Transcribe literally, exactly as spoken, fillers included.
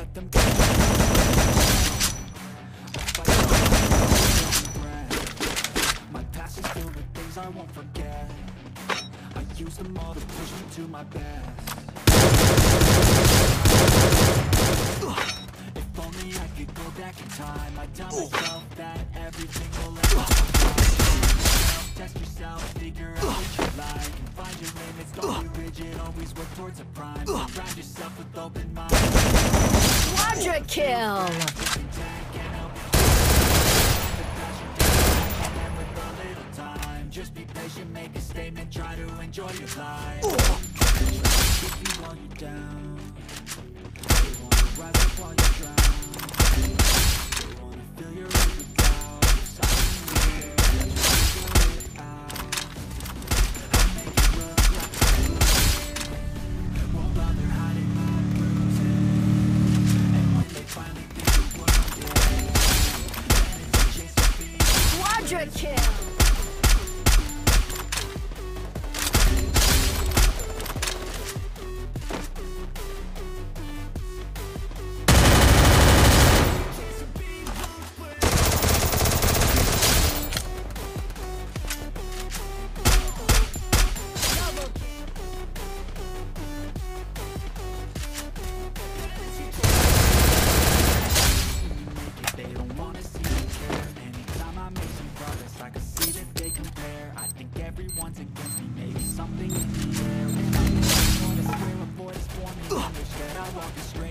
let them go. My past is filled with things I won't forget. I use them all to push me to my best. If only I could go back in time, I'd tell myself that everything will end up fine. Test yourself, figure out what you like, and find your limits, don't be rigid, always work towards a prime. Surround yourself with open minds. Quadra kill! Just be patient, make a statement, try to enjoy your life. If you while you're down, they wanna rise up while you drown. They wanna fill your head with doubt. Silently there, try to figure it out. I make it look like you won't bother hiding my bruises. And when they finally think the world is, then it's a chance to be Quadra kill! something in the air, and I just wanna swear a voice for me. Wish that I walk a straight